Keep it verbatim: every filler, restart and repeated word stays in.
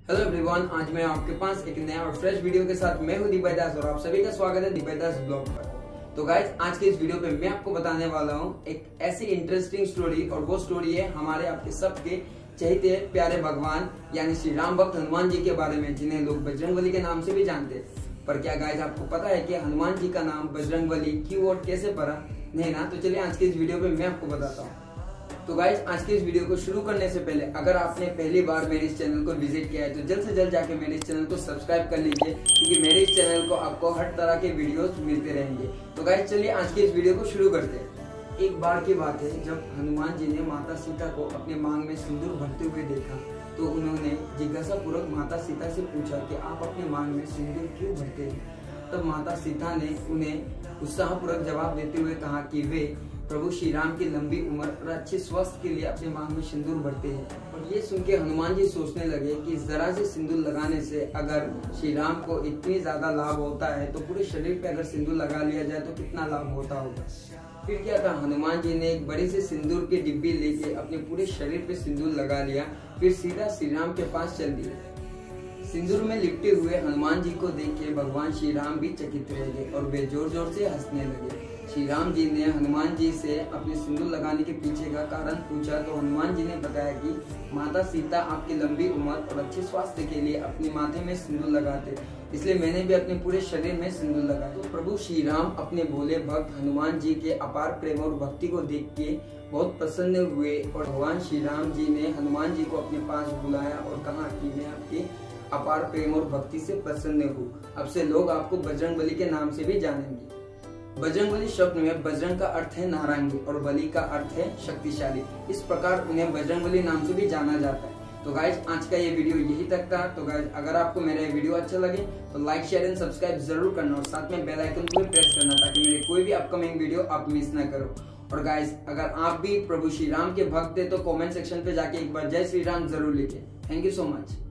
Hello everyone, आज मैं आपके पास एक नया और फ्रेश वीडियो के साथ मैं हूं दीपक दास और आप सभी का स्वागत है दीपक दास ब्लॉग पर। तो गाइस, आज के इस वीडियो पे मैं आपको बताने वाला हूं एक ऐसी इंटरेस्टिंग स्टोरी, और वो स्टोरी है हमारे आपके सबके चहेते प्यारे भगवान यानी श्री राम भक्त हनुमान जी के बारे में, जिन्हें लोग बजरंगबली के नाम से भी जानते हैं। पर क्या गाइस आपको पता है कि हनुमान जी का नाम बजरंगबली क्यों और कैसे पड़ा? नहीं ना? तो चलिए आज के इस वीडियो पे मैं आपको बताता हूँ। तो गाइज, आज के इस वीडियो को शुरू करने से पहले अगर आपने पहली बार मेरे इस चैनल को विजिट किया है तो जल्द से जल्द जाके मेरे इस चैनल को सब्सक्राइब कर लीजिए, क्योंकि मेरे इस चैनल को आपको हर तरह के वीडियोस मिलते रहेंगे। तो गाइज चलिए आज के इस वीडियो को शुरू करते हैं। एक बार की बात है, जब हनुमान जी ने माता सीता को अपने मांग में सिंदूर भरते हुए देखा तो उन्होंने जिज्ञासा पूर्वक माता सीता से पूछा कि आप अपने मांग में सिंदूर क्यों भरते हैं? तब माता सीता ने उन्हें उत्साहपूर्वक जवाब देते हुए कहा कि वे प्रभु श्री राम की लंबी उम्र और अच्छे स्वास्थ्य के लिए अपने मांग में सिंदूर भरते हैं। और ये सुन के हनुमान जी सोचने लगे कि जरा से सिंदूर लगाने से अगर श्री राम को इतनी ज्यादा लाभ होता है तो पूरे शरीर पे अगर सिंदूर लगा लिया जाए तो कितना लाभ होता होगा। फिर क्या था, हनुमान जी ने एक बड़ी से सिंदूर की डिब्बी लेके अपने पूरे शरीर पे सिंदूर लगा लिया, फिर सीधा श्री राम के पास चल दिए। सिंदूर में लिपटे हुए हनुमान जी को देख के भगवान श्री राम भी चकित रह गए और वे जोर जोर से हंसने लगे। श्री राम जी ने हनुमान जी से अपने सिंदूर लगाने के पीछे का कारण पूछा तो हनुमान जी ने बताया कि माता सीता आपकी लंबी उम्र और अच्छे स्वास्थ्य के लिए अपने माथे में सिंदूर लगाते, इसलिए मैंने भी अपने पूरे शरीर में सिंदूर लगाया। तो प्रभु श्री राम अपने भोले भक्त हनुमान जी के अपार प्रेम और भक्ति को देख के बहुत प्रसन्न हुए और भगवान श्री राम जी ने हनुमान जी को अपने पास बुलाया और कहा कि मैं आपके अपार प्रेम और भक्ति से प्रसन्न हूँ। अब से लोग आपको बजरंगबली के नाम से भी जानेंगे। बजरंगबली शब्द में बजरंग का अर्थ है नारंगी और बली का अर्थ है शक्तिशाली, इस प्रकार उन्हें बजरंगबली नाम से भी जाना जाता है। तो गाइज, आज का ये वीडियो यही तक था। तो गाइज, अगर आपको मेरा ये वीडियो अच्छा लगे तो लाइक शेयर एंड सब्सक्राइब जरूर करना और साथ में बेल आइकन को भी प्रेस करना, ताकि मेरे कोई भी अपकमिंग वीडियो आप मिस ना करो। और गाइज, अगर आप भी प्रभु श्री राम के भक्त थे तो कॉमेंट सेक्शन पे जाके एक बार जय श्री राम जरूर लिखे। Thank you so much.